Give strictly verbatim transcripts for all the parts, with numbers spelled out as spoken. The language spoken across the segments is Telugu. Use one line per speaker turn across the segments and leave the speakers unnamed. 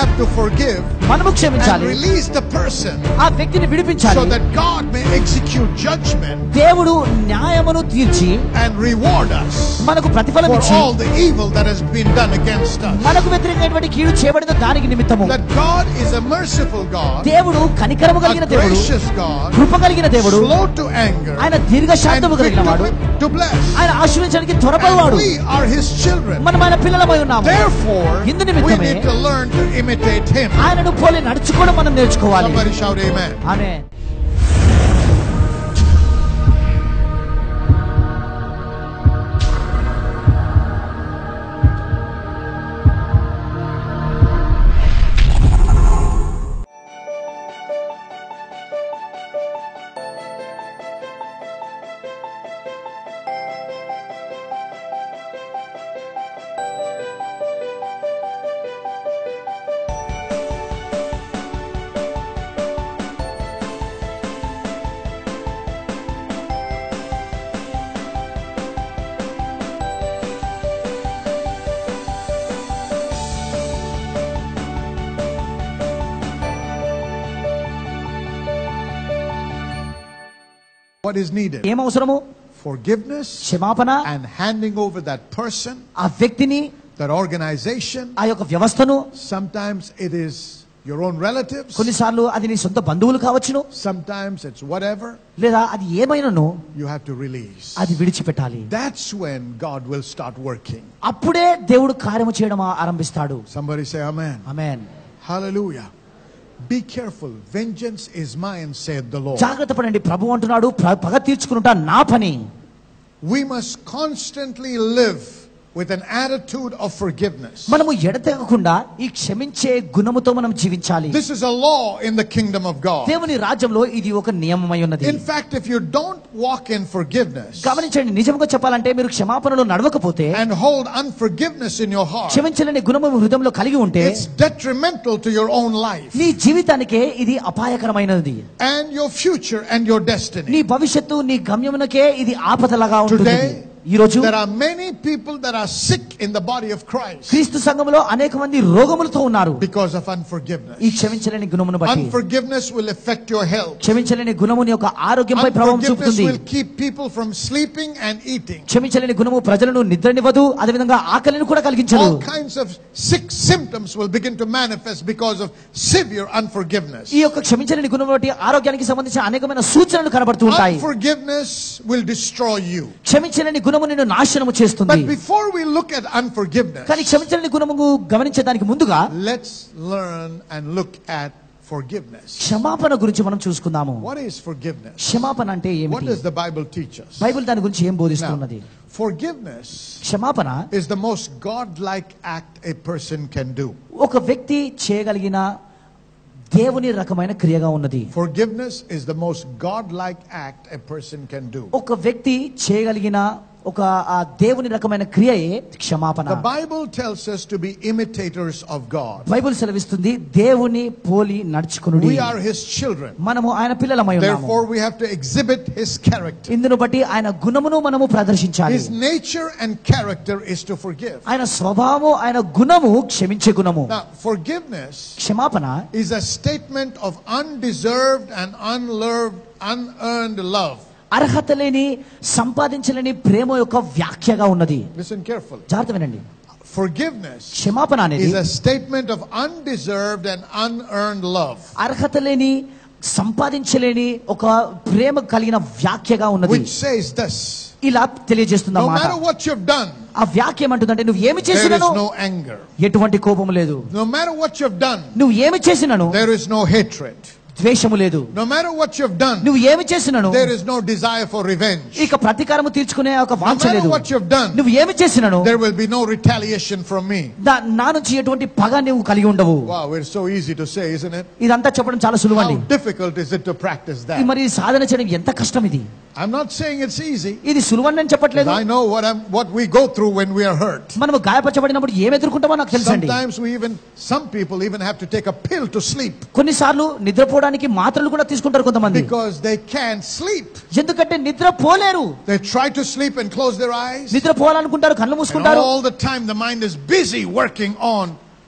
have to forgive
మనము క్షమించాలి,
and release the person
ఆ వ్యక్తిని విడిపించాలి,
so that God may execute judgment,
దేవుడు న్యాయమును తీర్చి
and reward us
మనకు ప్రతిఫలం
for
ఇచ్చి
all the evil that has been done against us.
మనకు వ్యతిరేకమైనటువంటి కీడు చేయబడిన దానికి నిమిత్తము.
That God is a merciful God,
దేవుడు కనికరము కలిగిన
a
దేవుడు,
gracious God,
కృప కలిగిన దేవుడు,
slow to anger,
ఆయన దీర్ఘశాంతము
and quick
కలిగిన వాడు,
to, to bless.
ఆయన ఆశీర్వదించడానికి త్వరపడేవాడు.
And we are His children.
మనం ఆయన పిల్లలమై ఉన్నాము.
Therefore,
ఇందు
we
నిమిత్తమే
need to learn to imitate Him.
ఆయనను పోలి నడుచుకోవడం మనం నేర్చుకోవాలి.
Somebody shout amen.
Amen.
What is needed?
ఏం అవసరము?
Forgiveness
క్షమాపణ,
and handing over that person,
ఆ వ్యక్తిని,
that organization.
ఆ యొక్క వ్యవస్థను.
Sometimes it is your own relatives,
కొన్నిసార్లు అది నీ సొంత బంధువులు కావచ్చును,
sometimes it's whatever.
లేదా అది ఏమైనాను
You have to release.
అది విడిచిపెట్టాలి.
That's when God will start working.
అప్పుడే దేవుడు కార్యము చేయడం ఆరంభిస్తాడు.
Somebody say amen.
Amen.
Hallelujah. Be careful. Vengeance is mine, said the Lord.
జాగ్రత్త పడండి, ప్రభు అంటున్నాడు, పగ తీర్చుకునుట నా పని.
We must constantly live with an attitude of forgiveness.
మనము ఎడతెగకుండా ఈ క్షమించే గుణముతో మనం జీవించాలి.
This is a law in the kingdom of God.
దేవుని రాజ్యంలో ఇది ఒక నియమమై ఉన్నది.
In fact, if you don't walk in forgiveness
గమనించండి, నిజంగా చెప్పాలంటే మీరు క్షమాపణలో నడవకపోతే,
and hold unforgiveness in your heart,
క్షమించలేని గుణము హృదయంలో కలిగి ఉంటే,
it's detrimental to your own life
నీ జీవితానికే ఇది అపాయకరమైనది,
and your future and your destiny.
నీ భవిష్యత్తు, నీ గమ్యమునకే ఇది ఆపదలాగా ఉంటుంది.
Today,
ఈ రోజు
there are many people that are sick in the body of Christ
క్రీస్తు సంఘములో అనేక మంది రోగములతో ఉన్నారు
because of unforgiveness.
ఈ క్షమించలేని గుణమును బట్టి.
Unforgiveness will affect your health.
క్షమించలేని గుణము నీ యొక్క ఆరోగ్యంపై ప్రభావం
Unforgiveness
చూపుతుంది.
will keep people from sleeping and eating.
క్షమించలేని గుణము ప్రజలను నిద్రనివ్వదు, అదేవిధంగా ఆకలిని కూడా కలిగించదు.
All kinds of sick symptoms will begin to manifest because of severe unforgiveness.
ఈ యొక్క క్షమించలేని గుణము బట్టి ఆరోగ్యానికి సంబంధించిన అనేకమైన సూచనలు కనబడుతూ ఉంటాయి.
Unforgiveness will destroy you.
క్షమించలేని గుణము నిన్ను నాశనము చేస్తుంది.
But before we look at unforgiveness,
కానీ క్షమించలేని గుణము గమనించడానికి ముందుగా
let's learn and look at forgiveness.
క్షమాపణ గురించి మనం చూసుకుందాము.
What is forgiveness?
క్షమాపణ అంటే
What
ఏమిటి?
does the Bible teach us?
Bible దాని గురించి ఏం బోధిస్తున్నది?
Now, forgiveness
క్షమాపణ
is the most God-like act a person can do.
ఒక వ్యక్తి చేయగలిగిన దేవుని రకమైన క్రియగా ఉన్నది.
Forgiveness is the most God-like act a person can do.
ఒక వ్యక్తి చేయగలిగిన ఒక దేవుని రకమైన క్రియయే క్షమాపణ.
The Bible tells us to be imitators of God.
Bible సెలవిస్తుంది దేవుని పోలి నడుచుకొనుడి.
We are His children.
మనము ఆయన పిల్లలమై ఉన్నాము.
Therefore we have to exhibit His character.
ఇందును బట్టి ఆయన గుణమును మనము ప్రదర్శించాలి.
His nature and character is to forgive.
ఆయన స్వభావము, ఆయన గుణము క్షమించే గుణము.
Now forgiveness
క్షమాపణ
is a statement of undeserved and unlearned, unearned love.
అర్హత లేని, సంపాదించలేని ప్రేమ యొక్క వ్యాఖ్యగా ఉన్నది.
Listen carefully.
జాగ్రత్త వినండి.
Forgiveness
క్షమాపణ అనేది
is a statement of undeserved and unearned love.
అర్హత లేని, సంపాదించలేని ఒక ప్రేమ కలిగిన వ్యాఖ్యగా ఉన్నది.
Which says this:
ఇలా తెలియజేస్తున్న
no
మాట.
matter what you've done,
ఆ వాక్యం ఏమంటుందంటే నువ్వు ఏమి
there is
చేసినను
no anger.
ఎటువంటి కోపము లేదు.
No matter what you've done,
నువ్వు ఏమి చేసినను
there is no hatred.
ద్వేషము లేదు.
No matter what you've done,
నువ్వు ఏమి చేసినను
there is no desire for revenge.
ఇక ప్రతీకారము తీర్చుకునే ఒక
No
వాంఛ
matter
లేదు.
what you've done,
నువ్వు ఏమి చేసినను
there will be no retaliation from me.
నా నుంచి ఎటువంటి పగ నువ్వు కలిగి ఉండవు.
Wow, it's so easy to say, isn't it?
ఇదంతా చెప్పడం చాలా సులువండి.
How difficult is it to practice that?
మరి సాధన చేయడం ఎంత కష్టం ఇది.
I'm not saying it's easy.
ఇది సులువని నేను చెప్పట్లేదు.
I know what I'm, what we go through when we are hurt.
మనము గాయపరచబడినప్పుడు ఏం ఎదుర్కొంటామో నాకు తెలుసండి.
Sometimes we even, some people even have to take a pill to sleep.
కొన్నిసార్లు నిద్రపోవడానికి మాత్రలు కూడా తీసుకుంటారు కొంతమంది.
Because they can't sleep.
ఎందుకంటే నిద్ర పోలేరు.
They try to sleep and close their eyes.
నిద్ర పోవాలనుకుంటారు, కళ్ళు
And
మూసుకుంటారు.
all the time the mind is busy working on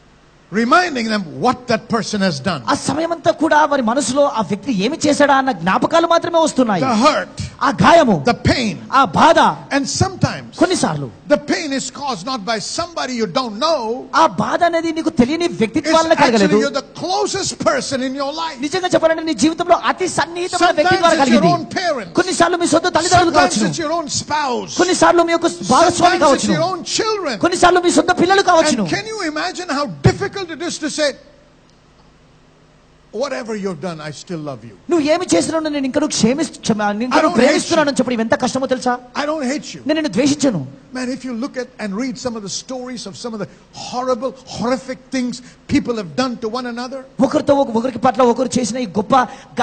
reminding them what that person has done.
ఆ సమయమంతా కూడా వారి మనసులో ఆ వ్యక్తి ఏమి చేశాడా అన్న జ్ఞాపకాలు మాత్రమే వస్తున్నాయి.
The hurt,
ఆ గాయము,
the pain,
ఆ బాధ.
and sometimes
కొన్నిసార్లు
the pain is caused not by somebody you don't know.
ఆ బాధ అనేది నీకు తెలియని వ్యక్తి
It's
వల్ల కలగలేదు.
actually you're the closest person in your life.
నిజంగా చెప్పాలంటే నీ జీవితంలో అతి సన్నిహితమైన వ్యక్తి ద్వారా
Sometimes it's your
కలిగింది.
own parents.
కొన్నిసార్లు మీ సొంత తల్లిదండ్రులు
Sometimes
కావచ్చు.
it's your own spouse.
కొన్నిసార్లు మీ యొక్క భాగస్వామి
Sometimes it's
కావచ్చు.
your own children.
కొన్నిసార్లు మీ సొంత పిల్లలు కావచ్చు.
And can you imagine how difficult it is to say, whatever you've done, I still love you.
నువ్వు ఏమి చేసినా నేను ఇంకా నువ్వు క్షమిస్తు ఇంకా నువ్వు ప్రేమిస్తున్నాను అని చెప్పడం ఎంత కష్టమో తెలుసా?
I don't hate you.
నేను నిన్ను ద్వేషించను.
Man, if you look at and read some of the stories of some of the horrible, horrific things people have done to one another.
ఒకరితో ఒకరికి పట్ల ఒకరు చేసిన ఈ గొప్ప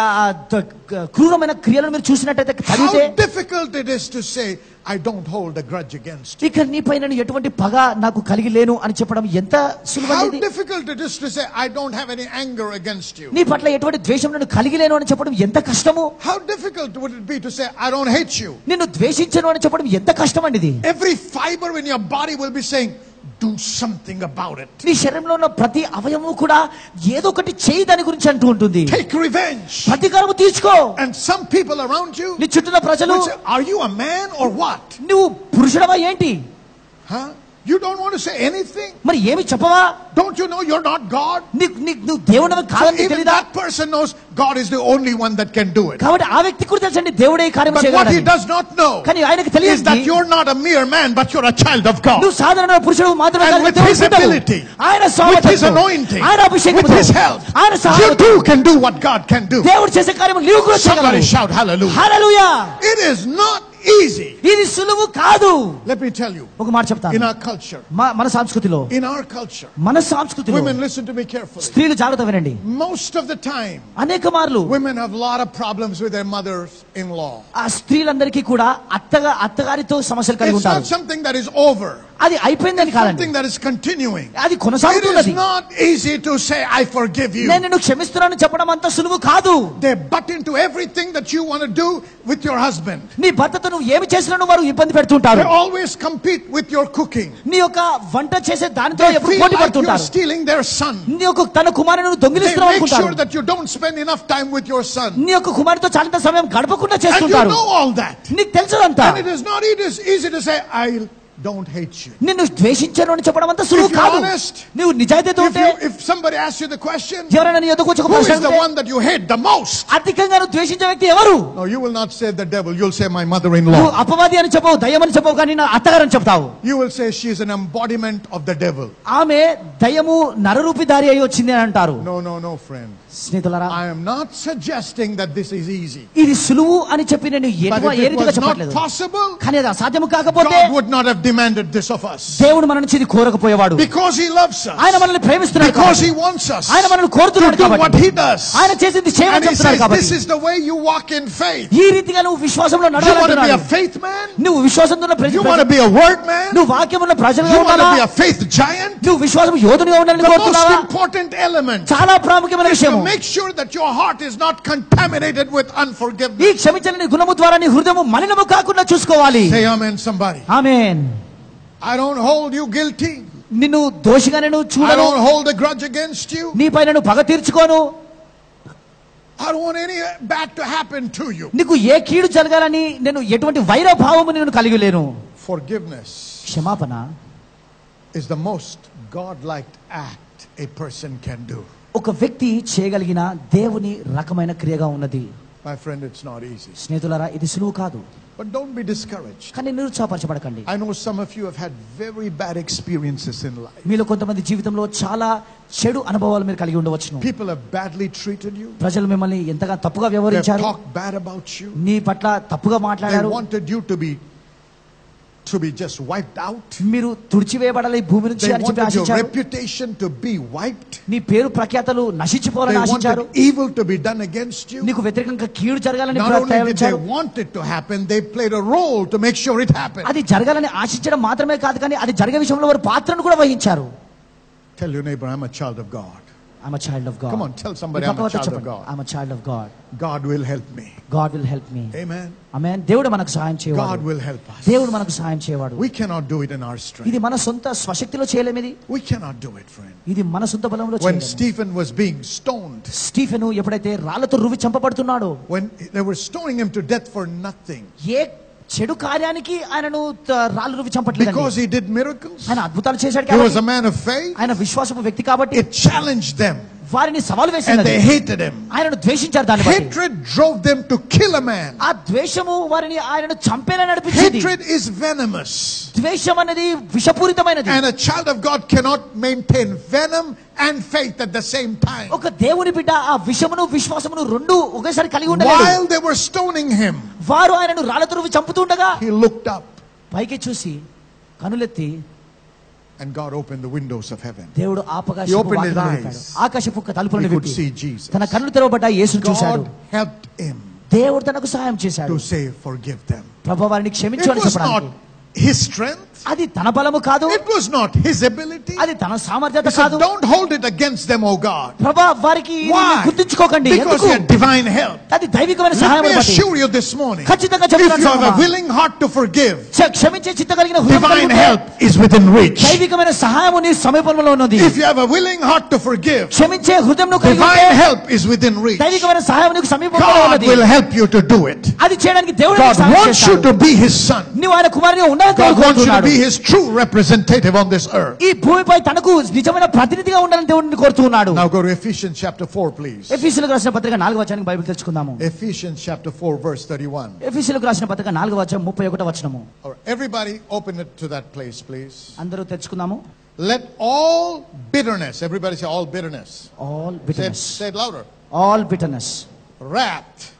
క్రూరమైన క్రియలను మీరు చూసినట్టయితే చదివితే
How difficult it is to say, I don't hold a grudge against you.
ఇక నీపై నేను ఎటువంటి పగ నాకు కలిగి లేను అని చెప్పడం ఎంత
How
సులభమైనది.
difficult it is to say, I don't have any anger against you.
నీ పట్ల ఎటువంటి ద్వేషం నేను కలిగి లేను అని చెప్పడం ఎంత కష్టము.
How difficult would it be to say, I don't hate you.
నిన్ను ద్వేషించను అని చెప్పడం ఎంత కష్టం అండి ఇది.
Every fiber in your body will be saying, do something about it.
నీ శరీరంలో ఉన్న ప్రతి అవయవము కూడా ఏదో ఒకటి చేయి దాని గురించి అంటూ ఉంటుంది.
Take revenge.
ప్రతీకారము తీర్చుకో.
And some people around you
నీ చుట్టూ ప్రజలు
will say, are you a man or what?
నువ్వు పురుషుడవా ఏంటి?
Huh? You don't want to say anything?
మరి ఏమి చెప్పవా?
Don't you know you're not God?
నీకు నువ్వు దేవుడవి కాదని
Even
తెలీదా?
that person knows God is the only one that can do it.
కాబట్టి ఆ వ్యక్తి కూడా తెలుసండి దేవుడే ఈ కార్యం
But what he
చేయగలడని.
does not know
కానీ ఆయనకు
is that
తెలియదు
you're not a mere man, but you're a child of God.
నువ్వు సాధారణ పురుషుడు మాత్రమే
And
కాదు,
with
దేవుని
his
బిడ్డవు.
ability,
ఆయన
with his
సామర్థ్యంతో,
anointing,
ఆయన అభిషేకంతో,
with his help,
ఆయన
you
సహాయంతో
too can do what God can do.
దేవుడు చేసే కార్యం నీవు కూడా
Somebody
చేయగలవు.
shout hallelujah.
Hallelujah.
It is not easy.
ఇది సులువు కాదు.
Let me tell you,
ఒక మాట చెప్తాను.
in our culture,
మ- మన సంస్కృతిలో
in our culture,
మన సంస్కృతిలో
women, listen to me carefully.
స్త్రీలు జాగ్రత్త వినండి.
Most of the time,
అనేక మార్లు
women have a lot of problems with their mothers-in-law.
ఆ స్త్రీలందరికీ కూడా అత్తగా అత్తగారితో సమస్యలు కలిగి
It's not
ఉంటారు.
something that is over.
అది అయిపోయిందని కాదండి,
Something that is continuing.
అది
It is
కొనసాగుతున్నది.
not easy to say, I forgive you.
నేను నిన్ను క్షమిస్తున్నాను చెప్పడం అంత సులువు కాదు.
They butt into everything that you want to do with your husband.
నీ భర్తతో నువ్వు ఏమి చేసినా నువ్వు వారు ఇబ్బంది పెడుతుంటారు.
They always compete with your cooking.
నీ యొక్క వంట చేసే దానితో
They
ఎప్పుడు
feel
పోటీ
like you're
పడుతుంటారు.
stealing their son.
నీ యొక్క తన కుమారుని
They
దొంగిలిస్తున్నావు
make
అనుకుంటారు.
sure that you don't spend enough time with your son.
నీ యొక్క కుమారుతో చాలింత సమయం గడపకుండా
And you
చేస్తుంటారు.
know all that.
నీకు తెలుసుదంతా.
And it is not it is easy to say, I don't hate you.
నిన్ను ద్వేషించను అని చెప్పడం అంత సులువు
If you're
కాదు.
honest,
నువ్వు నిజాయితీతో
If,
ఉంటే
you, if somebody asks you the question,
ఎవరైనా నీ ఎదుకు వచ్చి ఒక
who
ప్రశ్న
is the
అడిగితే,
one that you hate the most?
అధికంగా నువ్వు ద్వేషించే వ్యక్తి ఎవరు?
No, you will not say the devil. You'll say my
నువ్వు
mother-in-law.
అపవాది అని చెప్పవు, దయ్యం అని చెప్పవు, కానీ నా అత్తగారని చెప్తావు.
You will say she is an embodiment of the devil.
ఆమె దయ్యము నరరూపిధారి అయి వచ్చింది అని అంటారు.
No, no, no, friend.
స్నేహితులారా,
I am not suggesting that this is easy.
ఇది సులువు అని చెప్పి నేను
But
ఎటువ-
if
ఏ
it
రీతిగా
was not
చెప్పట్లేదు.
possible,
కానీ అది అసాధ్యము కాకపోతే
God would not have demanded this of us.
దేవుడు మన నుంచి ఇది కోరకపోయేవాడు.
Because He loves us.
ఆయన మనల్ని ప్రేమిస్తున్నాడు
Because
కాబట్టి.
He wants us
ఆయన మనల్ని
to
కోరుతున్నాడు
do what
కాబట్టి.
He does.
ఆయన చేసింది
And
చేయమని
He
చెప్తున్నాడు
says,
కాబట్టి.
this is the way you walk in faith.
ఈ రీతిగా నువ్వు విశ్వాసంలో
You want to be
నడవాలంటున్నాడు.
a faith man?
నువ్వు విశ్వాసంతో ఉన్న ప్రజ-
You want to be a word man?
నువ్వు వాక్యం ఉన్న ప్రజలుగా
You want
ఉండాలా?
to be a faith giant?
నువ్వు విశ్వాసం యోధునిగా ఉండాలని
The most
కోరుతున్నావా?
important element
చాలా ప్రాముఖ్యమైన
is
విషయం.
to make sure that your heart is not contaminated with unforgiveness.
ఈ క్షమించని గుణము ద్వారా నీ హృదయము మలినము కాకుండా చూసుకోవాలి.
Say amen, somebody.
Amen.
I don't hold you guilty.
నిన్ను దోషిగా నేను
I
చూడను.
don't hold a grudge against you.
నీపై నేను పగ తీర్చుకోను.
I don't want any bad to happen to you.
నీకు ఏ కీడు జరగాలని నేను ఎటువంటి వైర భావము నేను కలిగి లేను.
Forgiveness
క్షమాపణ
is the most God-like act a person can do.
ఒక వ్యక్తి చేయగలిగిన దేవుని రకమైన క్రియగా ఉన్నది.
My friend, it's not easy.
స్నేహితులారా, ఇది సులువు కాదు.
But don't be discouraged.
కానీ నిరుత్సాహపరచబడకండి.
I know some of you have had very bad experiences in life.
మీలో కొంతమంది జీవితంలో చాలా చెడు అనుభవాలు మీరు కలిగి ఉండవచ్చును.
People have badly treated you.
ప్రజలు మిమ్మల్ని ఎంతగా తప్పుగా
They have
వ్యవహరించారు.
talked bad about you.
నీ పట్ల తప్పుగా
They
మాట్లాడారు.
wanted you to be to be just wiped out.
మీరు తుడిచివేయబడాలి ఈ భూమి నుంచి
They
అని చెప్పి
wanted your
ఆశించారు.
reputation to be wiped.
నీ పేరు ప్రఖ్యాతలు
They
నశించిపోవాలని ఆశించారు.
wanted evil to be done against you.
నీకు వ్యతిరేకంగా కీడు జరగాలని
Not only did they
ప్రయత్నించారు.
want it to happen, they played a role to make sure it happened.
అది జరగాలని ఆశించడం మాత్రమే కాదు, కానీ అది జరిగే విషయంలో వారు పాత్రను కూడా వహించారు.
Tell your neighbor, I'm a child of God.
I'm a child of God.
Come on, tell somebody I'm a child of God.
I'm a child of God.
God will help me.
God will help me.
Amen.
Amen. దేవుడు మనకు సహాయం
God
చేయవాడు.
will help us.
దేవుడు మనకు సహాయం చేయవాడు.
We cannot do it in our strength.
ఇది మన సొంత స్వశక్తిలో చేయలేము ఇది.
We cannot do it, friend.
ఇది మన సొంత బలంలో
When
చేయలేము.
Stephen was being stoned,
స్టీఫెను ఎప్పుడైతే రాళ్లతో రువి చంపబడుతున్నాడో,
when they were stoning him to death for nothing,
ఏ చెడు కార్యానికి ఆయనను త- రాళ్ళు రువి చంపట్లేదు.
because he did miracles,
ఆయన అద్భుతాలు చేశాడు
he was
కాబట్టి,
a man of faith,
ఆయన విశ్వాసపు వ్యక్తి కాబట్టి
it challenged them
వారిని సవాలు
and
వేసినది.
they hated him.
ఆయనను ద్వేషించారు. దాన్ని బట్టి
Hatred drove them to kill a man.
ఆ ద్వేషము వారిని ఆయనను చంపేలా నడిపించింది.
Hatred is venomous.
ద్వేషం అనేది విషపూరితమైనది.
And a child of God cannot maintain venom and faith at the same time.
ఒక దేవుని బిడ్డ ఆ విషమును విశ్వాసమును రెండు ఒకేసారి కలిగి ఉండలేడు.
While they were stoning him,
వారు ఆయనను రాళ్లతో రువి చంపుతుండగా
he looked up
పైకి చూసి కనులెత్తి
and God opened the windows of heaven.
దేవుడు
He opened his eyes.
ఆకాశపు తలుపులను
He could
విప్పి
see Jesus.
తన కన్నులు తెరవబడ్డ యేసును చూశాడు.
God helped him
దేవుడు తనకు సహాయం చేశాడు.
to say, forgive them.
ప్రభువా వారిని
It
క్షమించు అని
was not
చెప్పడానికి.
his strength.
అది తన బలము కాదు,
It was not his ability.
అది తన సామర్థ్యత
He said,
కాదు.
don't hold it against them, O God.
ప్రభా వారికి
Why?
గుర్తుంచుకోకండి.
Because
ఎందుకు?
he had divine help.
అది దైవికమైన
Let
సహాయం
me
బట్టి.
assure you this morning,
ఖచ్చితంగా
if you have a
చెప్తున్నాను,
willing heart to forgive,
క్షమించే చిత్త కలిగిన హృదయం
divine
కలిగి ఉంటే
help is within reach.
దైవికమైన సహాయము నీ సమీపంలో ఉన్నది.
If you have a willing heart to forgive,
క్షమించే హృదయం కలిగి
divine
ఉంటే
help is within reach.
దైవికమైన సహాయం నీకు సమీపంలో
God
ఉన్నది.
will help you to do it.
అది చేయడానికి దేవుడు
God
నీకు సహాయం
wants you
చేస్తాడు.
to be his son.
నీవు ఆయన కుమారునిగా ఉండాలని
God wants you to
కోరుకుంటున్నాడు.
be his true representative on this earth.
ఈ భూమిపై తనకు నిజమైన ప్రతినిధిగా ఉండాలని దేవుడిని కోరుతున్నాడు.
Now go to Ephesians chapter four, please.
ఎఫెసీయులకు రాసిన పత్రిక నాలుగవ వచనానికి బైబిల్ తెచ్చుకుందాము.
Ephesians chapter four, verse thirty-one.
ఎఫెసీయులకు రాసిన పత్రిక నాలుగవ వచనం ముప్పై ఒకటవ వచనము.
All right, everybody open it to that place, please.
అందరూ తెచ్చుకుందాము.
Let all bitterness, everybody say all bitterness.
All
Say it,
bitterness.
say it louder.
All bitterness.
Wrath,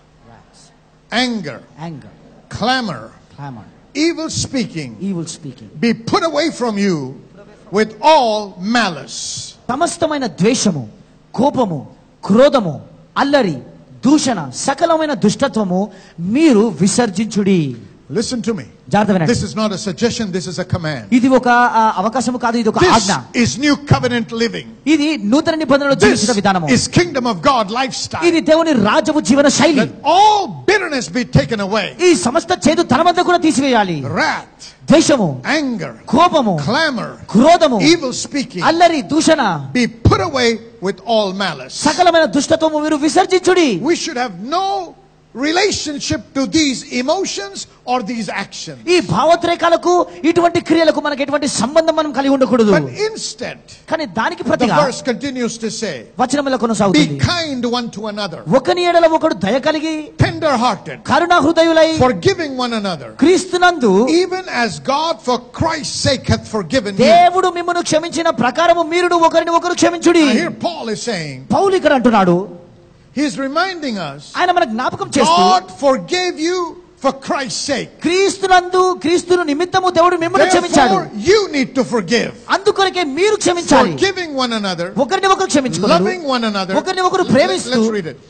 anger,
Anger.
clamor,
Clamor.
evil speaking
Evil speaking.
be put away from you with all malice.
సమస్తమైన ద్వేషము, కోపము, క్రోధము, అల్లరి, దూషణ, సకలమైన దుష్టత్వము మీరు విసర్జించుడి.
Listen to me.
జాగ్రత్త వినండి.
This is not a suggestion, this is a command.
ఇది ఒక ఆ, అవకాశము కాదు, ఇది ఒక
This
ఆజ్ఞ.
is new covenant living.
ఇది నూతన నిబంధనలో
This
జీవించిన విధానము.
is kingdom of God lifestyle.
ఇది దేవుని రాజ్యపు జీవన శైలి.
Let all bitterness be taken away.
ఈ సమస్త చేదు తన వద్ద కూడా తీసివేయాలి.
Wrath,
ద్వేషము,
anger,
కోపము,
clamor,
క్రోధము,
evil speaking
అల్లరి, దూషణ,
be put away with all malice.
సకలమైన దుష్టత్వము మీరు విసర్జించుడి.
We should have no relationship to these emotions or these actions.
ఈ భావోద్రేకాలకు ఇటువంటి క్రియలకు మనకు ఎటువంటి సంబంధం మనం కలిగి ఉండకూడదు.
But instead,
కానీ దానికి
the
ప్రతిగా
verse continues to say,
వచనములో
be
కొనసాగుతుంది.
kind one to another,
ఒకని ఎడల ఒకడు దయ కలిగి
tender hearted,
కరుణా హృదయులై
forgiving one another,
క్రీస్తునందు
even as God for Christ's sake hath forgiven you.
దేవుడు మిమ్మును క్షమించిన ప్రకారము మీరును ఒకరిని ఒకరు క్షమించుడి.
Now here Paul is saying,
పౌలు ఇక్కడ అంటున్నాడు,
he is reminding us,
ఆయన మనకు జ్ఞాపకం చేస్తూ
God forgave you for Christ's sake.
క్రీస్తునందు క్రీస్తును నిమిత్తము దేవుడు మిమ్మల్ని క్షమించాడు.
Therefore, you need to forgive.
అందుకొరకే మీరు క్షమించాలి.
Forgiving one another,
ఒకరిని ఒకరు క్షమించుకోవాలి,
loving one another.
ఒకరిని ఒకరు
Let's
ప్రేమిస్తూ,
let's read it.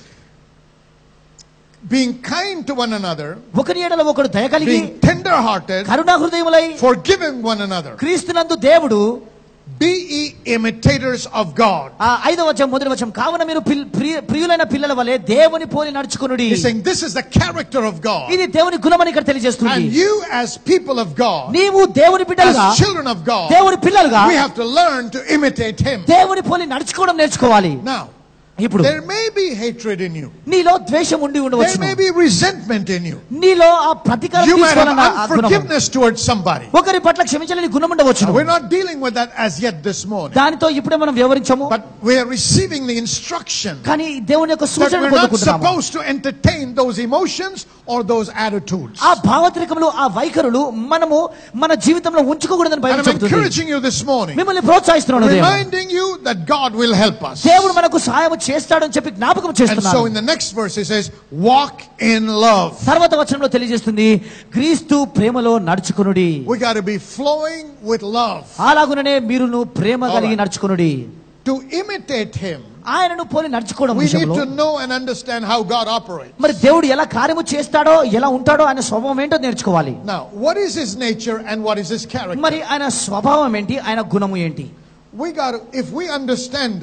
Being kind to one another,
ఒకరి ఎడల ఒకడు దయ కలిగి
being tender hearted,
కరుణా హృదయములై
forgiving one another.
క్రీస్తునందు దేవుడు
Be ye imitators of God.
ఆ ఐదవ వచనం మొదటి వచనం కావున మీరు పిల్- ప్రియ- ప్రియులైన పిల్లల వలె దేవుని పోలి నడుచుకొనుడి.
He's saying this is the character of God.
ఇది దేవుని గుణమని ఇక్కడ తెలియజేస్తుంది.
And you as people of God,
నీవు దేవుని బిడ్డలుగా,
as children of God,
దేవుని పిల్లలుగా
we have to learn to imitate Him.
దేవుని పోలి నడుచుకోవడం నేర్చుకోవాలి.
Now,
ఇప్పుడు
there may be hatred in you.
నీలో ద్వేషం ఉండి
There
ఉండవచ్చు,
may be resentment in you.
నీలో ఆ ప్రతీకారం
You might have
తీసుకోవాలన్న ఆ గుణము,
unforgiveness towards somebody.
ఒకరి పట్ల క్షమించలేని గుణం ఉండవచ్చు.
Now, we're not dealing with that as yet this morning.
దానితో ఇప్పుడే మనం వివరించము,
But we are receiving the instruction
కానీ దేవుని యొక్క
that
సూచన
we're not
పొందుకుంటున్నాము.
supposed to entertain those emotions or those attitudes.
ఆ భావోద్రేకములు, ఆ వైఖరులు మనము మన జీవితంలో ఉంచుకోకూడదని
And
బైబిల్
I'm
చెబుతుంది.
encouraging you this morning,
మిమ్మల్ని ప్రోత్సహిస్తున్నాను, దేవుడు.
reminding you that God will help us.
దేవుడు మనకు సహాయం చేస్తాడని చెప్పి జ్ఞాపకం
And
చేస్తున్నాడు.
so in the next verse he says, walk in love.
తర్వాత వచనంలో తెలియజేస్తుంది, క్రీస్తు ప్రేమలో నడుచుకొనుడి.
We got to be flowing with love.
అలాగుననే మీరును ప్రేమ కలిగి నడుచుకొనుడి.
To imitate Him,
ఆయనను పోలి నడుచుకోవడం
we need
విషయంలో
to know and understand how God operates.
మరి దేవుడు ఎలా కార్యము చేస్తాడో, ఎలా ఉంటాడో, ఆయన స్వభావం ఏంటో నేర్చుకోవాలి.
Now, what is His nature and what is His character?
మరి ఆయన స్వభావం ఏంటి, ఆయన గుణము ఏంటి?
We got to, if we understand that,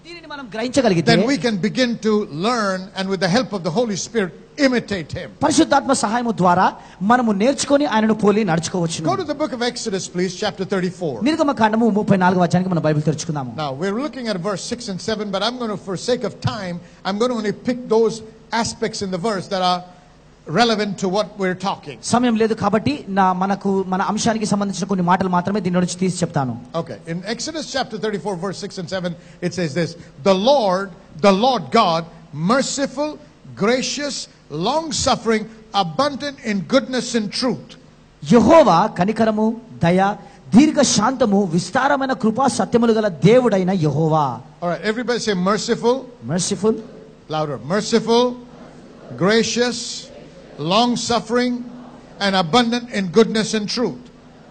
దీనిని మనం గ్రహించగలిగితే
then we can begin to learn and with the help of the Holy Spirit imitate him.
పరిశుద్ధాత్మ సహాయము ద్వారా మనము నేర్చుకొని ఆయనను పోలి నడుచుకోవచ్చు.
Go to the book of Exodus please, chapter thirty-four.
నిర్గమకాండము ముప్పై నాలుగవ అధ్యాయానికి మన బైబిల్ తెరుచుకుందాము.
Now we're looking at verse six and seven, but I'm going to, for sake of time, I'm going to only pick those aspects in the verse that are relevant to what we're talking.
సమయం లేదు కాబట్టి నా మనకు మన అంశానికి సంబంధించిన కొన్ని మాటలు మాత్రమే దీని నుంచి తీసి చెప్తాను.
Okay, in Exodus chapter thirty-four verse six and seven it says this: the Lord, the Lord God, merciful, gracious, long suffering, abundant in goodness and truth.
యెహోవా కనికరము, దయ, దీర్ఘ శాంతము, విస్తారమైన కృపా సత్యములు గల దేవుడైన యెహోవా.
All right, everybody say merciful.
Merciful.
Louder. Merciful, gracious, long suffering, and abundant in goodness and truth.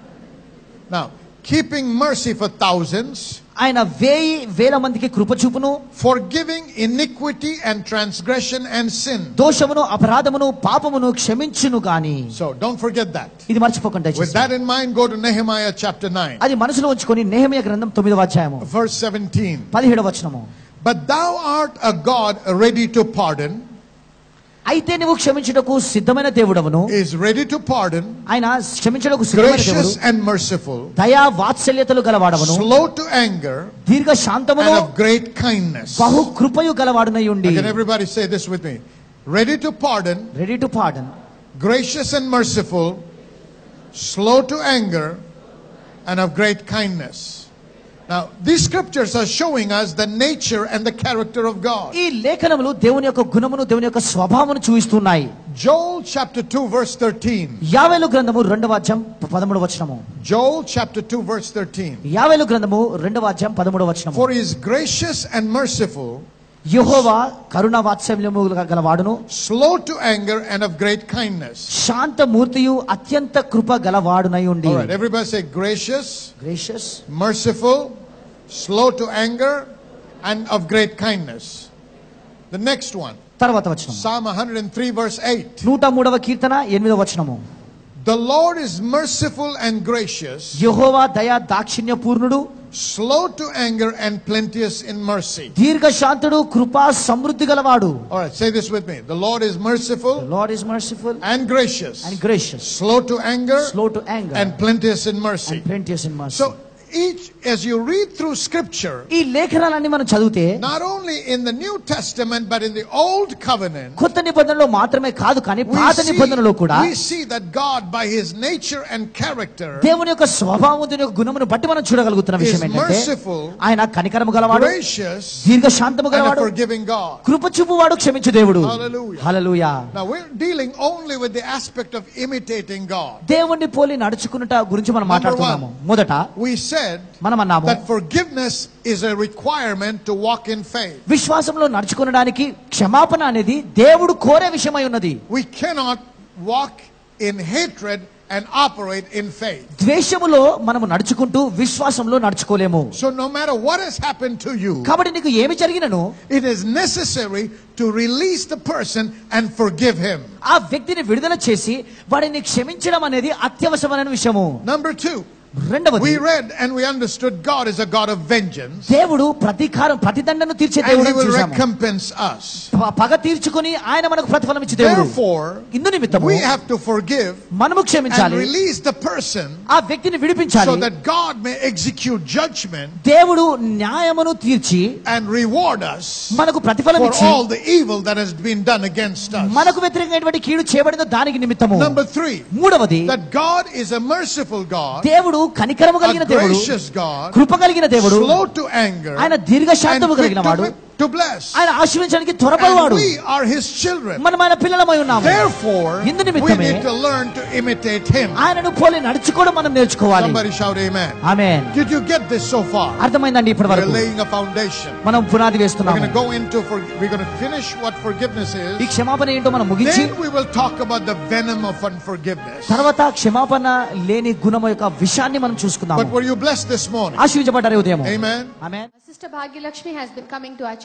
Now, keeping mercy for thousands,
ఆయన వేయి వేల మందికి కృప చూపును,
forgiving iniquity and transgression and sin.
దోషమును, అపరాధమును, పాపమును క్షమించును గాని.
So don't forget that.
ఇది మర్చిపోకండి.
With that in mind, go to Nehemiah chapter nine.
అది మనసులో ఉంచుకొని నెహెమీయా గ్రంథం తొమ్మిదవ అధ్యాయము
verse seventeen.
పదిహేడవ వచనము.
But thou art a God ready to pardon.
అయితే నువ్వు క్షమించుటకు సిద్ధమైన దేవుడవును.
Is ready to pardon.
ఆయన క్షమించుటకు సిద్ధమైన దేవుడు.
Gracious and merciful.
దయా వాత్సల్యతలు గలవాడవును.
Slow to anger.
దీర్ఘ శాంతమును.
And of great kindness.
బహు కృపయు గలవాడునై ఉండి.
Can everybody say this with me? Ready to pardon.
Ready to pardon.
Gracious and merciful. Slow to anger. And of great kindness. Now, these scriptures are showing us the nature and the character of God.
ఈ లేఖనములు దేవుని యొక్క గుణమును, దేవుని యొక్క స్వభావమును చూపిస్తున్నాయి.
Joel chapter two verse thirteen.
యావేలు గ్రంథము రెండవ అధ్యాయం పదమూడవ వచనము.
Joel chapter two verse thirteen.
యావేలు గ్రంథము రెండవ అధ్యాయం పదమూడవ వచనము.
For he is gracious and merciful.
Jehovah Karuna వాత్సల్యము గలవాడును.
Slow to anger and of great kindness.
శాంతమూర్తియు అత్యంత కృప గలవాడునై ఉండి.
All right, everybody say gracious,
gracious,
merciful, slow to anger, and of great kindness. The next one.
తర్వాత వచనం.
Psalm one hundred three verse eight.
నూట మూడవ కీర్తన ఎనిమిదవ వచనము.
The Lord is merciful and gracious.
యెహోవా దయా Dakshinya పూర్ణుడు.
Slow to anger and plenteous in mercy.
దీర్ఘ శాంతుడు, కృపా సమృద్ధి గలవాడు.
All right, say this with me. The Lord is merciful.
The Lord is merciful
and gracious.
And gracious.
Slow to anger.
Slow to anger.
And plenteous in mercy.
And plenteous in mercy.
So each, as you read through scripture,
ఈ లేఖనాలన్నీ మనం చదివితే
not only in the New Testament but in the Old Covenant,
కొత్త నిబంధనలో మాత్రమే కాదు కానీ
we
పాత
see,
నిబంధనలో కూడా
we see that God by his nature and character
దేవుని యొక్క స్వభావం, దేవుని యొక్క గుణమును బట్టి మనం చూడగలుగుతున్న విషయం
is
ఏంటంటే
merciful,
ఆయన కనికరము గలవాడు,
gracious,
దీర్ఘ శాంతము
and a
గలవాడు,
forgiving God.
కృప చూపువాడు, క్షమించు దేవుడు.
Hallelujah.
Hallelujah.
Now we're dealing only with the aspect of imitating God.
దేవుణ్ణి పోలి నడుచుకున్నట గురించి మనం మాట్లాడుతున్నాము. మొదట
we said
మనం అన్నాము
that forgiveness is a requirement to walk in faith.
విశ్వాసంలో నడుచుకోవడానికి క్షమాపణ అనేది దేవుడు కోరే విషయమై ఉన్నది.
We cannot walk in hatred and operate in faith.
ద్వేషములో మనము నడుచుకుంటూ విశ్వాసంలో నడుచుకోలేము.
So no matter what has happened to you,
కాబట్టి నీకు ఏమి జరిగినను
it is necessary to release the person and forgive him.
ఆ వ్యక్తిని విడుదల చేసి వాడిని క్షమించడం అనేది అత్యవసరమైన విషయము.
Number two,
రెండవది,
we read and we understood God is a God of vengeance.
దేవుడు ప్రతీకారం, ప్రతిదండను తీర్చే
And
దేవుడు
he will
చూసాము.
recompense us.
ప- పగ తీర్చుకొని ఆయన మనకు ప్రతిఫలం ఇచ్చే దేవుడు.
Therefore,
ఇందు నిమిత్తము
we have to forgive
మనము
and
క్షమించాలి,
release the person
ఆ వ్యక్తిని విడిపించాలి,
so that God may execute judgment
దేవుడు న్యాయమును తీర్చి
and reward us
మనకు ప్రతిఫలం
for
ఇచ్చి
all the evil that has been done against us.
మనకు వ్యతిరేకమైనటువంటి కీడు చేయబడిందో దానికి నిమిత్తము.
Number three,
మూడవది,
that God is a merciful God,
దేవుడు కనికరము కలిగిన
a
దేవుడు,
gracious God,
కృప కలిగిన దేవుడు,
slow to anger,
ఆయన దీర్ఘ
and
శాంతము
quick
కలిగిన వాడు,
to, to bless.
ఆయన ఆశీర్వదించడానికి
And
త్వరపడవాడు.
we are his children.
మనం ఆయన పిల్లలమై ఉన్నాము.
Therefore,
ఇందు
we
నిమిత్తమే
need to learn to imitate him.
ఆయనను పోలి నడుచుకోవడం మనం నేర్చుకోవాలి.
Somebody shout amen.
Amen.
Did you get this so far?
అర్థమైందండి ఇప్పటి
We're
వరకు?
laying a foundation.
మనం పునాది
We're
వేస్తున్నాము.
going to go into for, we're going to finish what forgiveness
ఈ
is.
క్షమాపణ ఏంటో మనం ముగించి
Then we will talk about the venom of unforgiveness.
తర్వాత క్షమాపణ లేని గుణం యొక్క విషయాన్ని మనం చూసుకుందాం.
But were you blessed this morning?
ఆశీర్వదించబడ్డారు ఉదయం.
Amen.
Amen.
Sister Bhagya Lakshmi has been coming to our church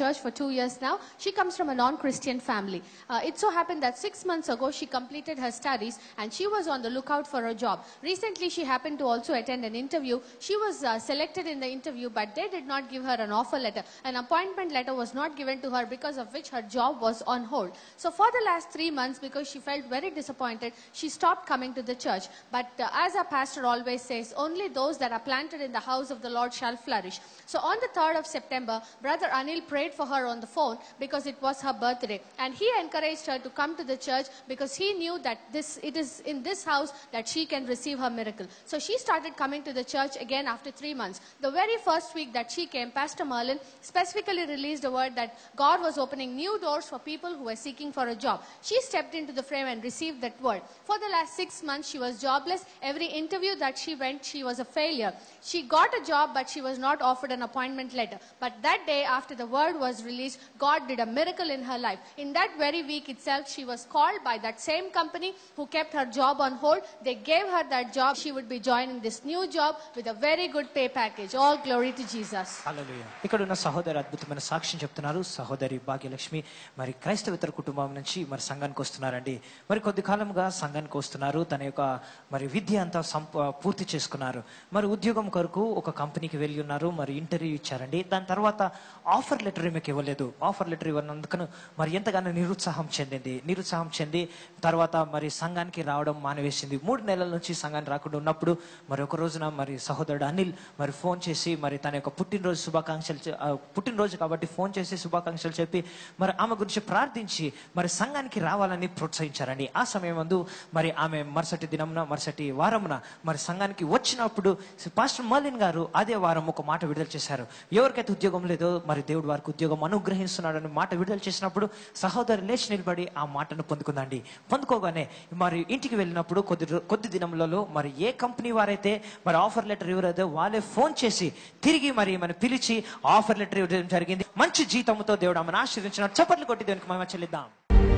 church for two years now. She comes from a non-Christian family. Uh, it so happened that six months ago she completed her studies and she was on the lookout for a job. Recently she happened to also attend an interview. She was uh, selected in the interview, but they did not give her an offer letter. An appointment letter was not given to her, because of which her job was on hold. So for the last three months, because she felt very disappointed, she stopped coming to the church. But uh, as our pastor always says, only those that are planted in the house of the Lord shall flourish. So on the third of September, Brother Anil prayed for her on the phone because it was her birthday. And he encouraged her to come to the church because he knew that this it is in this house that she can receive her miracle. So she started coming to the church again after three months. The very first week that she came, Pastor Merlin specifically released a word that God was opening new doors for people who were seeking for a job. She stepped into the frame and received that word. For the last six months, she was jobless. Every interview that she went, she was a failure. She got a job, but she was not offered an appointment letter. But that day, after the word was released, God did a miracle in her life. In that very week itself, she was called by that same company who kept her job on hold. They gave her that job. She would be joining this new job with a very good pay package. All glory to Jesus.
హల్లెలూయా. ఇక్కడ ఉన్న సహోదరి అద్భుతమైన సాక్ష్యం చెప్తున్నారు. సహోదరి భాగ్యలక్ష్మి మరి క్రైస్తవేతర కుటుంబం నుంచి మరి సంఘానికి వస్తున్నారండి. మరి కొద్ది కాలంగా సంఘానికి వస్తున్నారు. తన యొక్క మరి విద్య అంతా పూర్తి చేసుకున్నారు. మరి ఉద్యోగం కొరకు ఒక కంపెనీకి వెళ్ళి ఉన్నారు. మరి ఇంటర్వ్యూ ఇచ్చారండి. దాని తర్వాత ఆఫర్ లెటర్ మీకు ఇవ్వలేదు. ఆఫర్ లెటర్ ఇవ్వనందుకు మరి ఎంతగానో నిరుత్సాహం చెందింది. నిరుత్సాహం చెంది తర్వాత మరి సంఘానికి రావడం మానేసింది. మూడు నెలల నుంచి సంఘానికి రాకుండా ఉన్నప్పుడు మరి ఒక రోజున మరి సహోదరుడు అనిల్ మరి ఫోన్ చేసి మరి తన యొక్క పుట్టినరోజు శుభాకాంక్షలు పుట్టినరోజు కాబట్టి ఫోన్ చేసి శుభాకాంక్షలు చెప్పి మరి ఆమె గురించి ప్రార్థించి మరి సంఘానికి రావాలని ప్రోత్సహించారండి. ఆ సమయం ముందు మరి ఆమె మరుసటి దినమున మరుసటి వారమున మరి సంఘానికి వచ్చినప్పుడు పాస్టర్ మర్లిన్ గారు అదే వారం ఒక మాట విడుదల చేశారు. ఎవరికైతే ఉద్యోగం లేదో మరి దేవుడు వారికి ఉద్యోగం అనుగ్రహిస్తున్నాడని మాట విడుదల చేసినప్పుడు సహోదరు లేచి నిలబడి ఆ మాటను పొందుకుందండి. పొందుకోగానే మరి ఇంటికి వెళ్ళినప్పుడు కొద్ది కొద్ది దినములలో మరి ఏ కంపెనీ వారైతే మరి ఆఫర్ లెటర్ ఇవ్వలేదో వాళ్ళే ఫోన్ చేసి తిరిగి మరి మన పిలిచి ఆఫర్ లెటర్ ఇవ్వడం జరిగింది. మంచి జీతంతో దేవుడు ఆమెను ఆశీర్వదించినాడు. చప్పట్లు కొట్టి దేవునికి మహిమ చెల్లిద్దాం.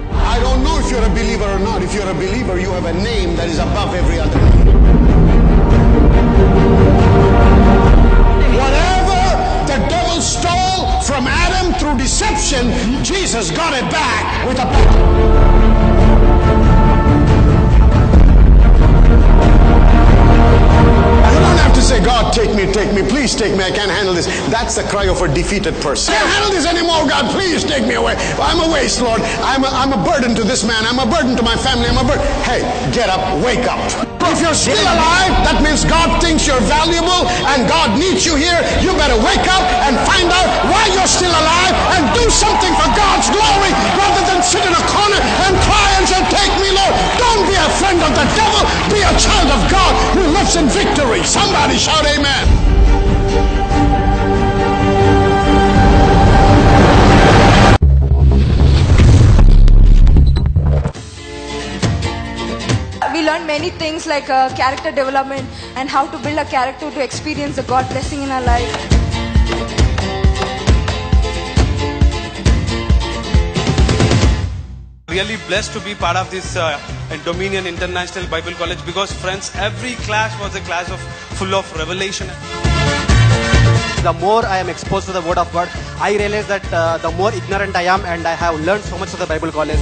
I don't know if you're a believer or not. If you're a believer, you have a name that is above every other name. Whatever the devil stole from Adam through deception, Jesus got it back with a say, God, take me, take me, please take me, I can't handle this. That's the cry of a defeated person. I can't handle this anymore, God, please take me away. I'm a waste, Lord. I'm a, I'm a burden to this man. I'm a burden to my family. I'm a burden. Hey, get up, wake up. If you're still alive, that means God thinks you're valuable and God needs you here. You better wake up and find out why you're still alive and do something for God's glory rather than sit in a corner and cry and say, take me, Lord. Don't be a friend of the devil. Be a child of God who lives in victory. Somebody shout amen.
We learned many things like uh, character development and how to build a character to experience the God blessing in our life.
Really blessed to be part of this uh, Dominion International Bible College because, friends, every class was a class of full of revelation.
The more I am exposed to the Word of God, I realize that uh, the more ignorant I am, and I have learned so much of the Bible College.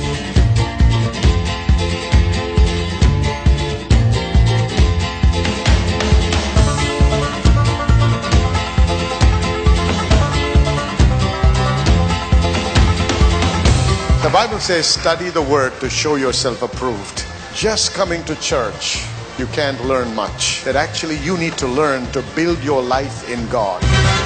The Bible says, study the word to show yourself approved. Just coming to church, you can't learn much. That actually you need to learn to build your life in God.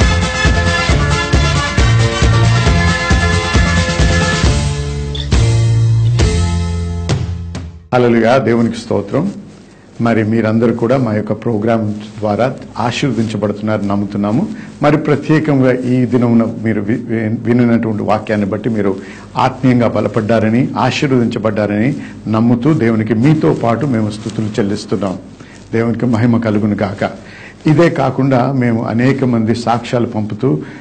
హల్లెలూయా. దేవునికి స్తోత్రం. మరి మీరందరూ కూడా మా యొక్క ప్రోగ్రాం ద్వారా ఆశీర్వదించబడుతున్నారు నమ్ముతున్నాము. మరి ప్రత్యేకంగా ఈ దినమున మీరు వినినటువంటి వాక్యాన్ని బట్టి మీరు ఆత్మీయంగా బలపడ్డారని ఆశీర్వదించబడ్డారని నమ్ముతూ దేవునికి మీతో పాటు మేము స్తుతులు చెల్లిస్తున్నాం. దేవునికి మహిమ కలుగును గాక. ఇదే కాకుండా మేము అనేక మంది సాక్ష్యాలు పంపుతూ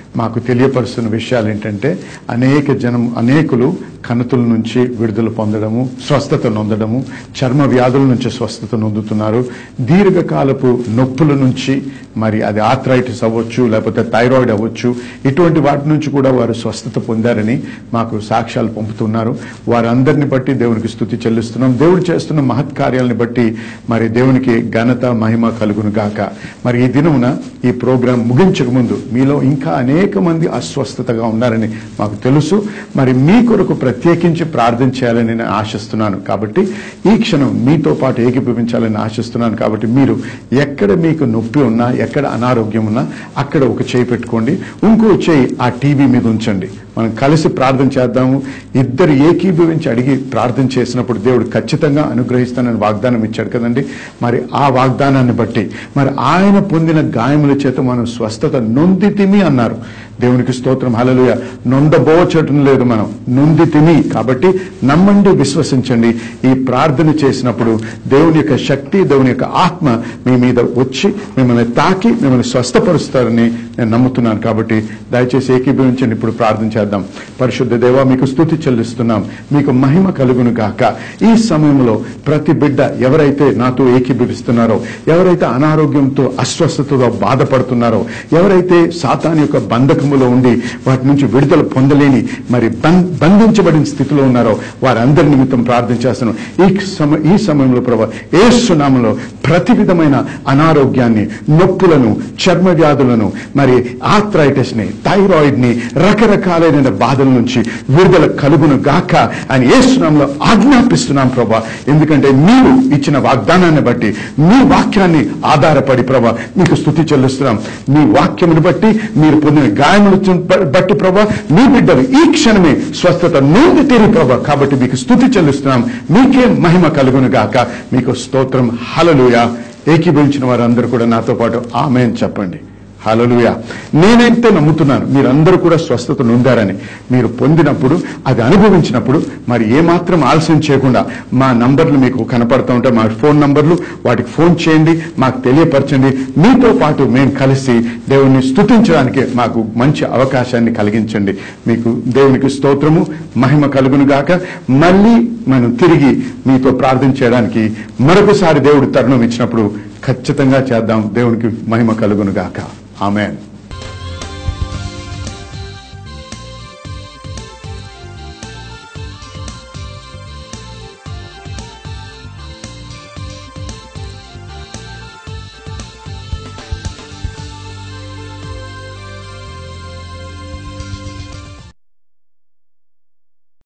మాకు తెలియపరుస్తున్న విషయాలు ఏంటంటే అనేక జనం అనేకులు కణుతుల నుంచి విడుదల పొందడము, స్వస్థత నొందడము, చర్మ వ్యాధుల నుంచి స్వస్థత నొందుతున్నారు. దీర్ఘకాలపు నొప్పుల నుంచి, మరి అది ఆర్థరైటిస్ అవ్వచ్చు, లేకపోతే థైరాయిడ్ అవ్వచ్చు, ఇటువంటి వాటి నుంచి కూడా వారు స్వస్థత పొందారని మాకు సాక్ష్యాలు పంపుతున్నారు. వారందరిని బట్టి దేవునికి స్తుతి చెల్లిస్తున్నాం. దేవుడు చేస్తున్న మహత్కార్యాలని బట్టి మరి దేవునికి ఘనత మహిమ కలుగును గాక. మరి ఈ దినమున ఈ ప్రోగ్రాం ముగించక ముందు మీలో ఇంకా అనేక మంది అస్వస్థతగా ఉన్నారని మాకు తెలుసు. మరి మీ కొరకు ప్రత్యేకించి ప్రార్థన చేయాలని నేను ఆశిస్తున్నాను. కాబట్టి ఈ క్షణం మీతో పాటు ఏకీభవించాలని ఆశిస్తున్నాను. కాబట్టి మీరు ఎక్కడ మీకు నొప్పి ఉన్నా, ఎక్కడ అనారోగ్యం ఉన్నా అక్కడ ఒక చేయి పెట్టుకోండి, ఇంకో చేయి ఆ టీవీ మీద ఉంచండి. మనం కలిసి ప్రార్థన చేద్దాము. ఇద్దరు ఏకీభవించి అడిగి ప్రార్థన చేసినప్పుడు దేవుడు ఖచ్చితంగా అనుగ్రహిస్తానని వాగ్దానం ఇచ్చాడు కదండి. మరి ఆ వాగ్దానాన్ని బట్టి మరి ఆయన పొందిన గాయముల చేత మనం స్వస్థత నొందితిమి అన్నారు. దేవునికి స్తోత్రం, హల్లెలూయా. నొందబోచటం లేదు, మనం నొందితిమి. కాబట్టి నమ్మండి, విశ్వసించండి. ఈ ప్రార్థన చేసినప్పుడు దేవుని యొక్క శక్తి, దేవుని యొక్క ఆత్మ మీ మీద వచ్చి మిమ్మల్ని తాకి మిమ్మల్ని స్వస్థపరుస్తారని నేను నమ్ముతున్నాను. కాబట్టి దయచేసి ఏకీభవించండి. ఇప్పుడు ప్రార్థన చేద్దాం. పరిశుద్ధ దేవా, మీకు స్తుతి చెల్లిస్తున్నాం, మీకు మహిమ కలుగును గాక. ఈ సమయంలో ప్రతి బిడ్డ ఎవరైతే నాతో ఏకీభవిస్తున్నారో, ఎవరైతే అనారోగ్యంతో అస్వస్థతతో బాధపడుతున్నారో, ఎవరైతే సాతాను యొక్క బంధకములో ఉండి వాటి నుంచి విడుదల పొందలేని మరి బంధించబడిన స్థితిలో ఉన్నారో వారందరి నిమిత్తం ప్రార్థన చేస్తున్నాం. ఈ సమయ ఈ సమయంలో ప్రభా యేసు నామములో ప్రతి విధమైన అనారోగ్యాన్ని, నొప్పులను, చర్మ వ్యాధులను, మరి ఆర్థరైటిస్ ని, థైరాయిడ్ ని, రకరకాలైన బాధల నుంచి విడుదల కలుగును గాక అని యేసు నామములో ఆజ్ఞాపిస్తున్నాం ప్రభా. ఎందుకంటే మీరు ఇచ్చిన వాగ్దానాన్ని బట్టి, మీ వాక్యాన్ని ఆధారపడి ప్రభా మీకు స్తుతి చెల్లిస్తున్నాం. మీ వాక్యమును బట్టి, మీరు పొందిన గాయములు బట్టి ప్రభా మీ బిడ్డలు ఈ క్షణమే స్వస్థత నొంది తీరి ప్రభా. కాబట్టి మీకు స్తుతి చెల్లిస్తున్నాం. మీకే మహిమ కలుగును గాక. మీకు స్తోత్రం, హల్లెలూయా. ఏకీభవించిన వారందరూ కూడా నాతో పాటు ఆమేన్ చెప్పండి. హల్లెలూయా. నేనైతే నమ్ముతున్నాను మీరందరూ కూడా స్వస్థత నొందారని. మీరు పొందినప్పుడు, అది అనుభవించినప్పుడు మరి ఏమాత్రం ఆలస్యం చేయకుండా మా నంబర్లు మీకు కనపడుతూ ఉంటాయి, మా ఫోన్ నంబర్లు, వాటికి ఫోన్ చేయండి, మాకు తెలియపరచండి. మీతో పాటు మేము కలిసి దేవుణ్ణి స్తుతించడానికి మాకు మంచి అవకాశాన్ని కలిగించండి. మీకు దేవునికి స్తోత్రము, మహిమ కలుగును గాక. మళ్ళీ మనం తిరిగి మీతో ప్రార్థన చేయడానికి మరొకసారి దేవుడు తరుణం ఇచ్చినప్పుడు ఖచ్చితంగా చేద్దాం. దేవునికి మహిమ కలుగును గాక. ఆమేన్.